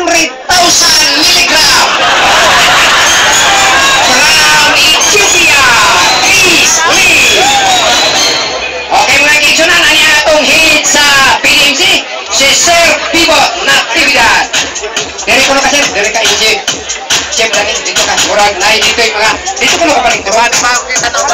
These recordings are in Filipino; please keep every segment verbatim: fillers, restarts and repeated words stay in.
hundred thousand milligram from Ethiopia. Please, please. Okay mga kigsunan, ano yung atong hit sa P D M C? Si Sir Pivot Natividad. Dari ko na ka, sir. Dari ka, Injib. Chef lagi, dito ka. Murag, na dito yung mga, dito ko na kapaling. Turuan pa ako kita to ba?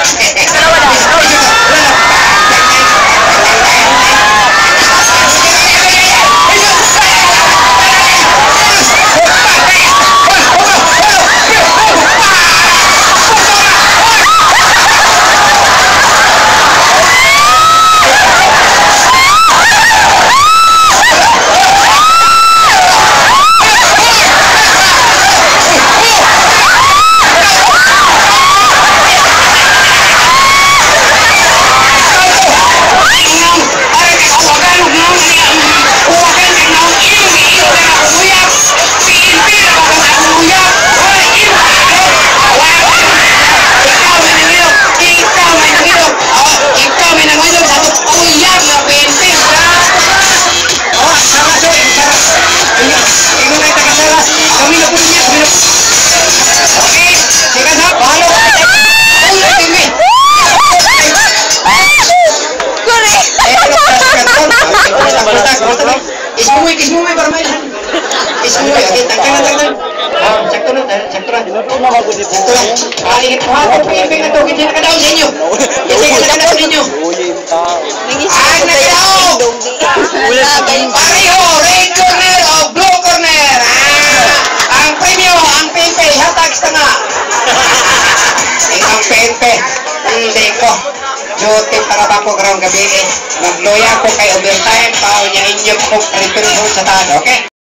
Ismui, ismui permainan. Ismui, kita kan kan. Ah, sakto na, sakto na. Sakto na. Kali ito ha, piping na to, hindi na kadaw sa inyo. Hindi na kadaw sa inyo. Ay, nagdaw! Pareho, red corner o blue corner. Ah, ang premyo, ang P N P, hatag sa nga. Ang P N P, hindi ko. Duty para ba ko karong gabi eh. Magloya ko kay overtime, pao niya inyo ko return sa taas, okay?